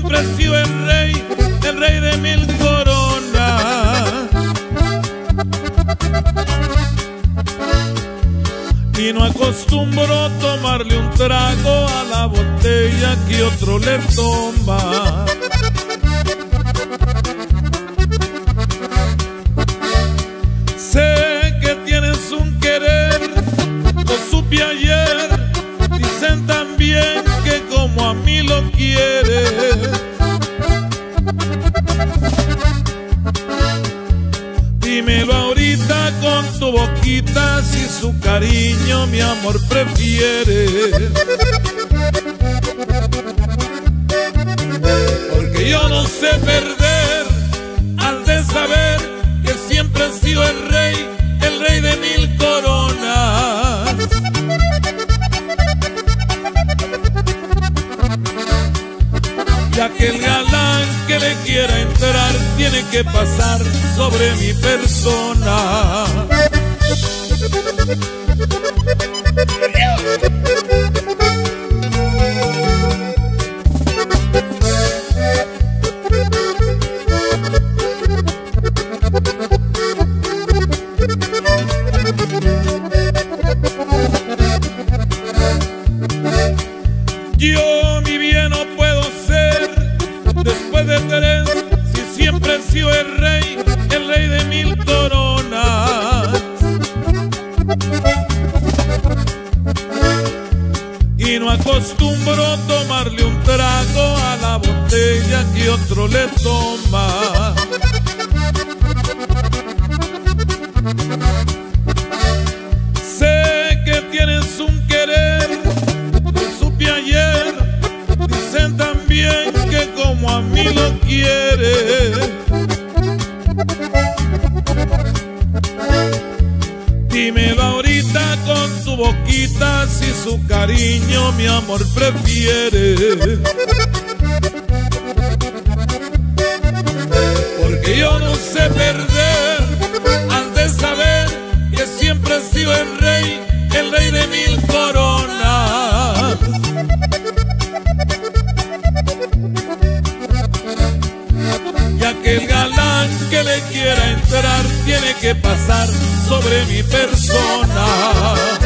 siempre he sido el rey de mil coronas. Y no acostumbro tomarle un trago a la botella que otro le toma. Sé que tienes un querer, lo supe ayer. Dicen también que como a mí lo quieres. Dímelo ahorita con tu boquita si su cariño mi amor prefieres. Porque yo no sé perder, al de saber que siempre he sido el rey de mil coronas. Ya que el galán que le quiera entrar tiene que pasar sobre mi persona. Yo mi bien no puedo ser después de tres, si siempre he sido el rey de mil coronas. Y no acostumbro tomarle un trago a la botella que otro le toma. Sé que tienes un querer, lo supe ayer. Dicen también que como a mí lo quieres. Dímelo ahorita con tu boquita si su cariño mi amor prefieres. Porque yo no sé perder, al de saber que siempre he sido el rey de mil coronas. Ya que el galán que le quiera entrar tiene que pasar sobre mi persona.